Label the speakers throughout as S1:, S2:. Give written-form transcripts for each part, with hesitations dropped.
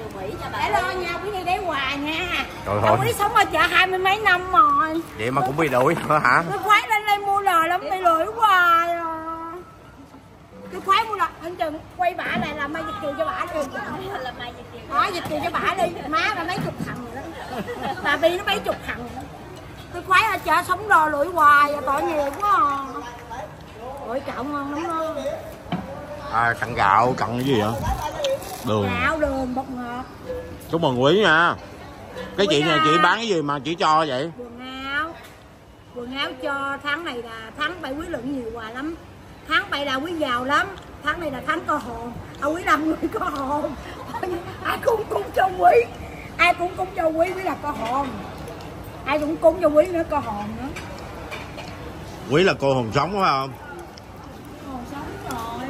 S1: Để lo nha, quý đi để quà nha.
S2: Trời ơi.
S1: Quý sống ở chợ 20 mấy năm rồi.
S2: Vậy mà cũng bị đuổi nữa hả?
S1: Cái khoái lên đây mua lời lắm, bị lười hoài à. Cái khoái mua lời, anh Trần quay bả lại làm mai Việt kiều cho bả đi. Đó, Việt kiều cho bả đi, má bà mấy chục thằng rồi đó. Bà Bi nó mấy chục thằng rồi đó. Cái khoái ở chợ sống đò lưỡi hoài à, tội nghiệp quá à. Ôi cạo ngon lắm đó.
S2: Cặn gạo, cặn cái gì vậy? Đường.
S1: Gạo, đường, bột ngọt.
S2: Chúc mừng Quý nha. Cái chị này chị bán cái gì mà chị cho vậy?
S1: Quần áo cho tháng này là tháng 7 Quý lượng nhiều quà lắm. Tháng 7 là Quý giàu lắm. Tháng này là tháng có hồn. Quý làm người có hồn. Ai cũng cúng cho Quý. Ai cũng cúng cho Quý là có hồn. Ai cũng cúng cho Quý nữa, có hồn nữa.
S2: Quý là cô hồn sống phải không?
S1: Hồn sống rồi.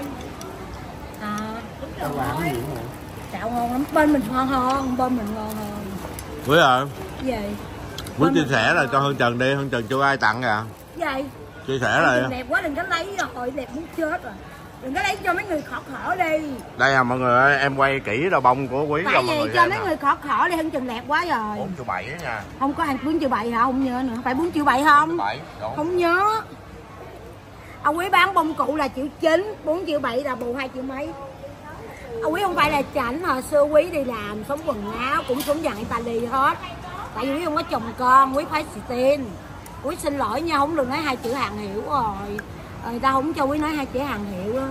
S1: Đúng rồi. Cạo ngon lắm. Bên mình ngon hơn, bên mình ngon hơn.
S2: Quý ơi.
S1: Gì?
S2: Quý chia sẻ là cho Hương Trần đi, Hương Trần chưa ai tặng kìa.
S1: Gì?
S2: Chia sẻ là
S1: đẹp quá, đừng có lấy rồi, đẹp muốn chết rồi. Đừng có lấy cho mấy người khó khổ đi.
S2: Đây à mọi người ơi, em quay kỹ đầu bông của Quý
S1: cho mọi người. Cho mấy người khó khổ đi, Hương Trần đẹp quá rồi.
S2: 4 triệu 7 đó nha.
S1: Không có 4 triệu 7 hả? Không nhớ nữa. Phải 4 triệu 7 không?
S2: 7,
S1: không nhớ. Ông Quý bán bông cụ là 1,9 triệu, 4 triệu 7 là bù 2 triệu mấy. Ông Quý không phải là chảnh, hồi xưa Quý đi làm sống quần áo cũng sống dàn Italy hết. Tại vì Quý không có chồng con, Quý phải xì tin. Quý xin lỗi nha, không được nói 2 chữ hàng hiệu rồi. Người ta không cho Quý nói 2 chữ hàng hiệu đó.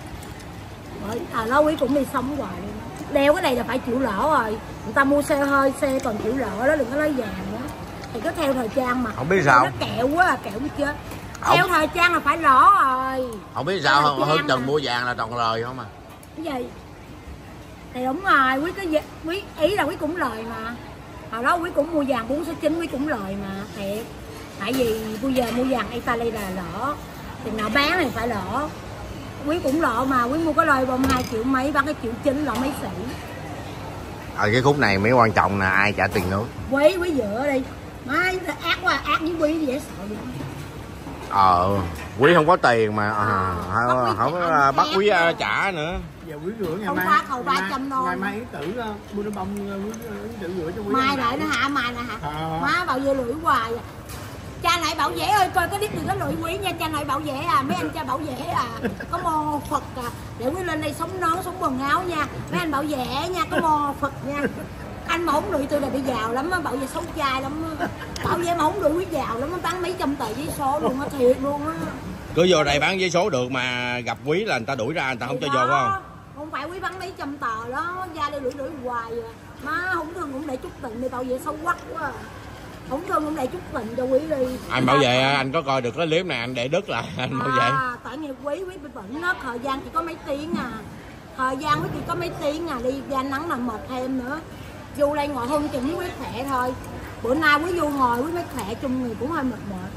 S1: Đó Quý cũng đi sống hoài luôn. Đeo cái này là phải chịu lỗ rồi. Người ta mua xe hơi, xe còn chịu lỗ đó, đừng có nói vàng nữa. Thì cứ theo thời trang mà.
S2: Không biết sao.
S1: Nó kẹo quá à, kẹo mới chết. Theo thời trang là phải lỗ rồi.
S2: Không biết sao không, Hương Trần mua vàng là toàn lời không à.
S1: Cái gì? Thì đúng rồi, Quý ý là Quý cũng lời mà. Hồi đó Quý cũng mua vàng 4 số 9, Quý cũng lời mà, thiệt. Tại vì bây giờ mua vàng Italy là lỗ. Thì nào bán thì phải lỗ. Quý cũng lỗ mà, Quý mua cái lời bông 2 triệu mấy, bán cái 1,9 triệu lỗ mấy sĩ.
S2: Cái khúc này mới quan trọng là ai trả tiền nữa.
S1: Quý dựa đi. Má ác quá, ác với Quý dễ sợ vậy.
S2: Quý không có tiền mà không bắt Quý trả nữa.
S3: Giờ Quý rửa ngày
S1: không
S3: mai.
S1: Không phá cầu 300 thôi.
S3: Ngày mai Yến Tử mua đôi bông Quý Tử rửa cho Quý.
S1: Mai lại nó hả? Mai nè hả? Má bảo vệ lưỡi hoài à. Cha lại bảo vệ ơi, coi có biết đừng có lụi Quý nha, cha lại bảo vệ à, mấy anh cha bảo vệ à. Có mô Phật à, để Quý lên đây sống nón, sống quần áo nha. Mấy anh bảo vệ nha, có mô Phật nha. Anh mà không lụi tôi là bị giàu lắm á, bảo vệ xấu trai lắm á. Bảo vệ mà không lụi Quý giàu lắm á, bán mấy trăm tờ giấy số luôn á, thiệt luôn á.
S2: Cứ vô đây bán giấy số được mà gặp Quý là người ta đuổi ra, người ta không cho vô phải không?
S1: Không phải Quý bán mấy trăm tờ đó, ra đây lụi hoài à. Má không thương cũng để chút tình đi, bảo vệ xấu quắc quá à. Không thương cũng để chút tình cho Quý đi.
S2: Anh bảo vệ, anh có coi được cái clip này anh để đứt là anh bảo vệ.
S1: Tại vì Quý bị bệnh đó, thời gian chỉ có mấy tiếng à. Thời gian Quý chỉ có mấy tiếng à, đi ra nắng là mệt thêm nữa. Vô đây ngồi hơn chừng Quý khỏe thôi. Bữa nay Quý vô ngồi Quý mới khỏe, chung người cũng hơi mệt mệt.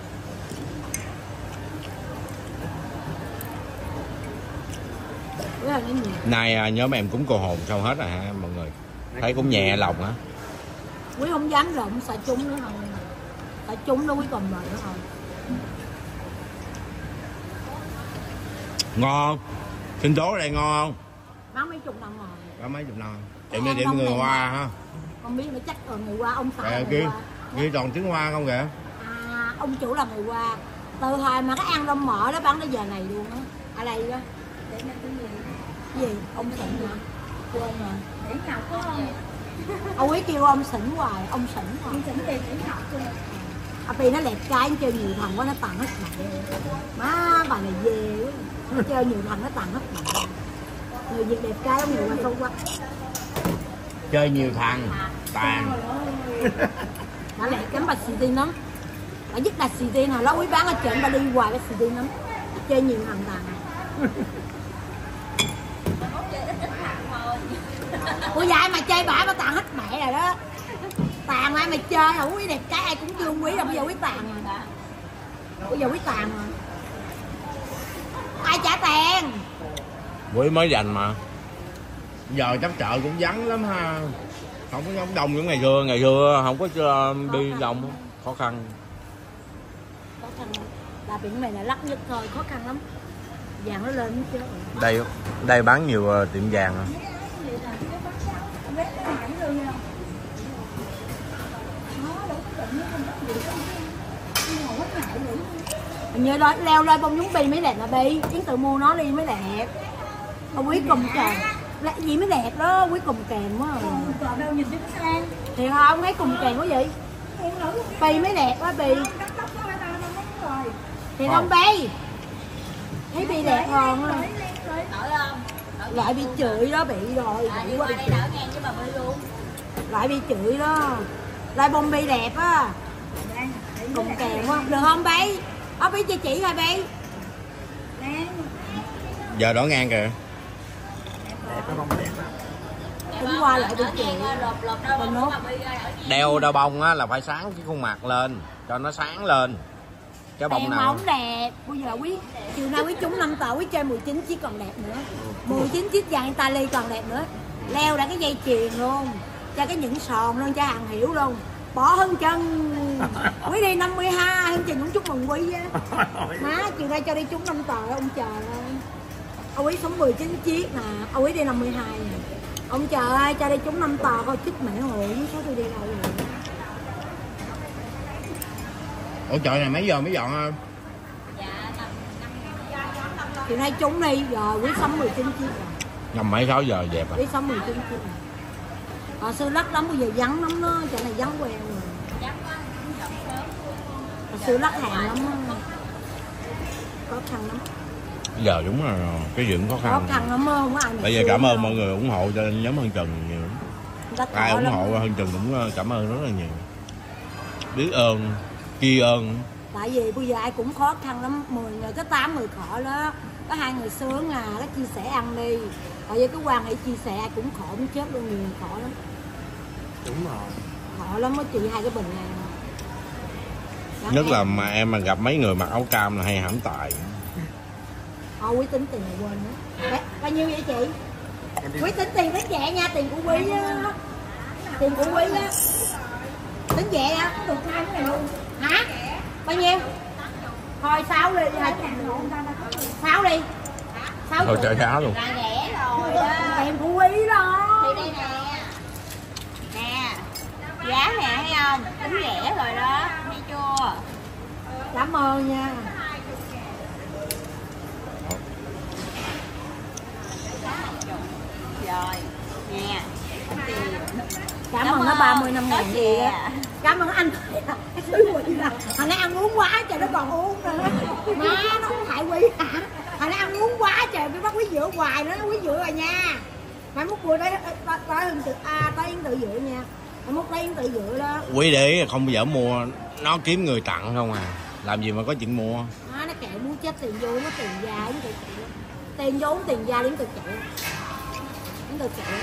S2: Nay nhóm em cũng cô hồn xong hết rồi hả mọi người? Thấy cũng nhẹ lòng hả?
S1: Quý không dám rộng, sợ chung nữa thôi. Sợ chung đâu Quý còn mệt nữa thôi.
S2: Ngon. Sinh tố ở đây ngon không?
S1: Bán mấy chục đồng rồi.
S2: Bán mấy chục đồng. Tiệm người Hoa ha.
S1: Không biết mà chắc là người Hoa, ông xã người
S2: kia,
S1: Hoa.
S2: Ghi toàn tiếng Hoa không kìa?
S1: Ông chủ là người Hoa. Từ hồi mà cái ăn rong mỡ đó bán tới giờ này luôn á. Ở đây đó. Để mấy cái gì? Ông Xỉn hả? Quên rồi. Để nào có không? Ông Quý kêu ông Xỉn hoài, ông Xỉn hoài. Ông Xỉn tiền để học chưa? Vì nó đẹp trai, nó chơi nhiều thằng quá nó tặng hết mặt. Má bà này về quá. Nó chơi nhiều thằng nó tặng hết mặt. Người Việt đẹp trai lắm, người Hoa không quá.
S2: Chơi nhiều thằng tàn.
S1: Bà đẹp cắm bà xì tin lắm. Bà dứt là xì tin, hồi đó Quý bán ở trên bà đi hoài cái xì tin lắm. Chơi nhiều thằng tàn. Ủa dạy mà chơi bả tàn hết mẹ rồi đó. Tàn ai mà chơi hả? Quý đẹp cái ai cũng thương Quý rồi, bây giờ Quý tàn rồi. Bây giờ Quý tàn rồi. Ai trả tiền?
S2: Quý mới dành mà. Giờ chắc chợ cũng vắng lắm ha. Không có giống đông những ngày xưa không có đi đông, khó khăn.
S1: Khó khăn là biển này là lắc nhất thôi, khó khăn lắm. Vàng nó lên chứ.
S2: Đây bán nhiều tiệm vàng à.
S1: Hình như leo lên bông nhúng bi mới đẹp là bi, Yến tự mua nó đi mới đẹp. Quý cùng kèm gì mới đẹp đó, quý cùng kèm quá. Còn đâu nhìn cái sang thì không thấy cùng kèm quá vậy. Bi mới đẹp quá bi. Thì không bi. Thấy bi đẹp hơn á. Lại bị chửi đó, bị rồi, bị quá bị chửi. Lại bị chửi đó. Lại bông bi đẹp á. Cùng kèm quá, được không bi? Bi cho chị rồi bi.
S2: Giờ đỏ ngang kìa.
S3: Đẹp nó không đẹp á.
S1: Cũng qua lại bị chửi.
S2: Đeo đo bông á là phải sáng cái khuôn mặt lên cho nó sáng lên. Cái bông nào
S1: không đẹp. Bây giờ quý chiều nay quý trúng 5 tờ, quý chơi 19 chiếc còn đẹp nữa. 19 chiếc vàng Italy còn đẹp nữa. Leo đã cái dây chuyền luôn, cho cái những sòn luôn, cho hàng hiểu luôn. Bỏ hơn chân. Quý đi 52, hơn trình cũng chúc mừng quý á. Má chiều nay cho đi trúng 5 tờ ông trời ơi. Ông quý sống 19 chiếc nè, ông quý đi 52 nè. Ông trời ơi, cho đi trúng 5 tờ coi chích mẹ hồi với số tôi đi đâu rồi.
S2: Ủa trời này mấy giờ mới dọn không?
S1: Chiều nay trúng đi, rồi quý sống 19 chiếc rồi.
S2: Ngầm mấy 6 giờ dẹp à?
S1: Quý sống 19 chiếc rồi. Hồi xưa lắc lắm, bây giờ vắng lắm đó, chỗ này vắng quen rồi. Hồi xưa lắc hàng lắm đó. Khó khăn lắm.
S2: Giờ đúng là cái chuyện khó khăn.
S1: Khó khăn lắm không có ai.
S2: Bây giờ cảm ơn mọi người ủng hộ cho nhóm Hơn Trần nhiều. Ai ủng hộ Hơn Trần cũng cảm ơn rất là nhiều. Biết ơn, tri ân.
S1: Tại vì bây giờ ai cũng khó khăn lắm, 10 người có 8 người khổ đó. Có 2 người sướng à, có chia sẻ ăn đi. Tại vì cái quan hệ chia sẻ ai cũng khổ cũng chết luôn, nhiều người khổ lắm.
S3: Đúng rồi.
S1: Khổ lắm á chị, 2 cái bình này.
S2: Nhất là mà em mà gặp mấy người mặc áo cam là hay hãm tài.
S1: Thôi quý tính tiền này quên nữa. Bao nhiêu vậy chị? Quý tính tiền tính nhẹ nha, tiền của quý á. Tiền của quý á. Tính nhẹ á, được 2 cái này luôn. Hả? Bao nhiêu? Thôi 6 đi, 6 đi. 6
S2: Thôi chơi giá luôn.
S4: Là rẻ rồi đó.
S1: Tiền của quý đó.
S4: Thì đây nè. Nè. Giá nè thấy không? Tính rẻ rồi đó. Thấy chưa?
S1: Cảm ơn nha.
S4: Rồi. Nè. Tiền.
S1: Cảm ơn nó 35 ngàn gì đó. Cảm ơn anh. Thằng này ăn uống quá trời, nó còn uống nữa. Má nó không hại quý hả? Thằng này ăn uống quá trời, mới bắt quý dựa hoài nữa, quý dựa rồi nha. Mai múc vừa tới tới Yến tự dựa nha. Mai múc tới Yến tự dựa đó.
S2: Quý để không bao giờ mua, nó kiếm người tặng không à. Làm gì mà có chuyện mua.
S1: Nó kệ muốn chết, tiền vô nó tiền ra Yến tự chịu. Tiền vô tiền ra Yến tự chịu. Yến tự chịu.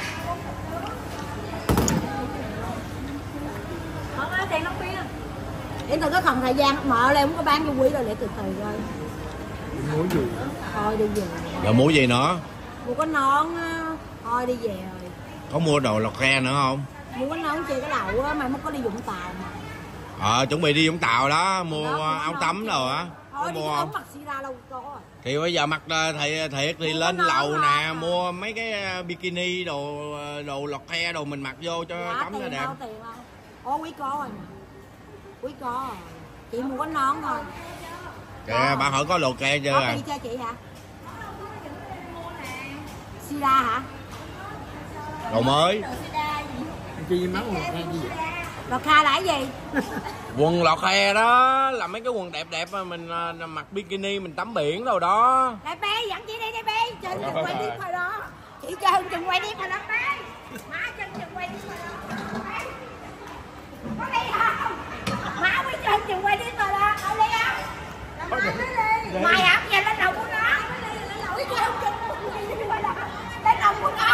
S1: Tiền nó biết. Yến tự có phần thời gian mở lên không có bán cho quý rồi, để từ từ rồi.
S3: Mua gì?
S1: Thôi đi về.
S2: Rồi mua gì nữa?
S1: Mua cái nón á. Thôi đi về rồi.
S2: Có mua đồ lọt khe nữa không?
S1: Mua cái nón chơi cái đầu á, mai mốt có đi Vũng Tàu mà.
S2: Chuẩn bị đi Vũng Tàu đó, mua
S1: đó,
S2: áo tắm rồi á.
S1: Thôi đi
S2: mua
S1: cái
S2: không?
S1: ống mặc Sira đâu có rồi.
S2: Thì bây giờ mặc thiệt thì lên lầu nè, mua mấy cái bikini đồ lọt khe đồ mình mặc vô cho tắm nó đẹp.
S1: Tiền không? Ô quý có rồi nè. Quý có rồi. Chị mua cái nón thôi.
S2: Kìa, bà hỏi có lọt khe chưa à?
S1: Đi cho chị hả? Sira hả?
S2: Đồ mới.
S3: Chi máu một hay gì vậy?
S1: Lọt kha là cái gì?
S2: Quần lọt khe đó là mấy cái quần đẹp đẹp mà mình mặc bikini mình tắm biển đâu đó.
S1: Đây bé dẫn chị đi đây bé, trên chừng quay tiếp thôi đó. Chị cho hơn chừng quay tiếp thôi đó bé. Má trên chừng quay tiếp thôi đó. Có đi không? Má mới trên chừng quay tiếp thôi đó. Ở đi không? Mày ẩm về lên đầu của nó. Quý cho hơn chừng quay tiếp thôi đó. Lên đầu của nó.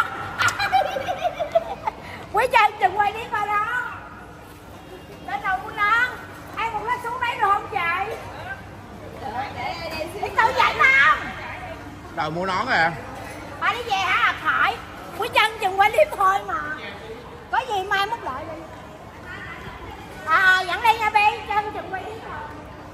S1: Quý cho hơn chừng quay tiếp thôi đó. Lên đầu của nó. Ai một nó xuống đấy được không chị? Đi tự chạy không?
S2: Rồi mua nón à?
S1: Bà đi về hả? Khỏi. Quý chân chừng quay clip thôi mà. Có gì mai mốt đợi đi. Dẫn đi nha Bi. Chân chừng quay clip thôi.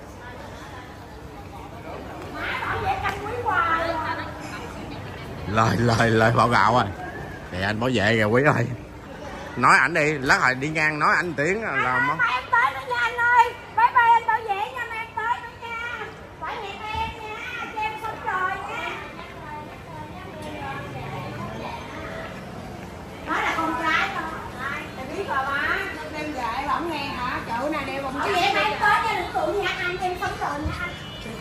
S1: Má bảo vệ canh quý hoài rồi.
S2: Lời bỏ gạo rồi. Thì anh bảo vệ kìa quý ơi. Nói ảnh đi, lát hồi đi ngang nói ảnh tiếng là món.
S1: Bye em tới nữa nha anh ơi. Bye bye anh bảo vệ nha, em tới nữa nha. Phải hẹn em nha, cho em sống rồi nha. Nói là con trai thôi.
S4: Tại biết rồi má, đem về bỏng nghe hả? Chỗ này đeo bỏng.
S1: Bảo vệ em tới nha, đừng tụi nha anh, cho em sống rồi nha anh.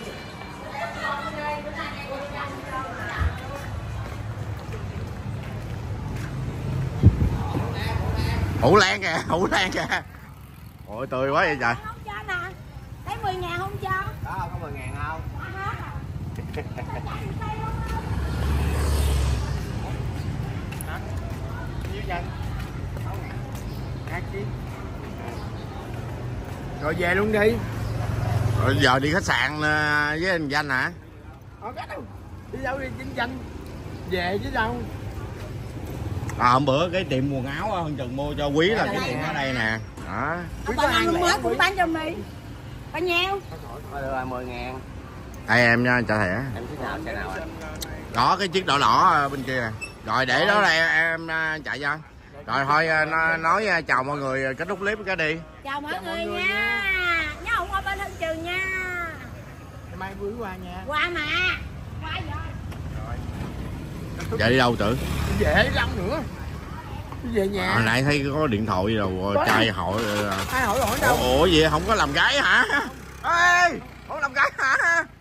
S2: Hủ Lan kìa, Hủ Lan kìa. Ôi tươi quá vậy trời.
S1: Không cho nè. Thấy 10.000 không cho.
S3: Đó, có 10.000 không? Nhiêu dân? 6.000. 2 chiếc. Rồi về luôn đi.
S2: Rồi giờ đi khách sạn với anh Danh hả?
S3: Đi đâu đi chính danh. Về chứ đâu.
S2: Hôm bữa cái tiệm quần áo hơn chừng mua cho Quý là cái tiệm ở đây nè. Đó.
S1: Còn ăn mới cũng bán cho mì. Bao nhiêu?
S3: Thôi được rồi 10.000.
S2: Đây em nha, trả thẻ.
S3: Em thích nào xe nào anh?
S2: Đó cái chiếc đỏ đỏ bên kia. Rồi để đó là em chạy cho. Rồi thôi nói chào mọi người, kết thúc clip cái đi.
S1: Chào mọi người nha. Nhớ không qua bên Thanh Trường nha.
S3: Mai Quý qua nha.
S1: Qua mà. Qua rồi.
S2: Chạy đi đâu tưởng?
S3: Về lâu nữa. Về nhà.
S2: Hồi nãy thấy có điện thoại rồi trai hỏi.
S3: Ai hỏi đâu?
S2: Ủa gì không có làm gái hả? Ê, không làm gái hả?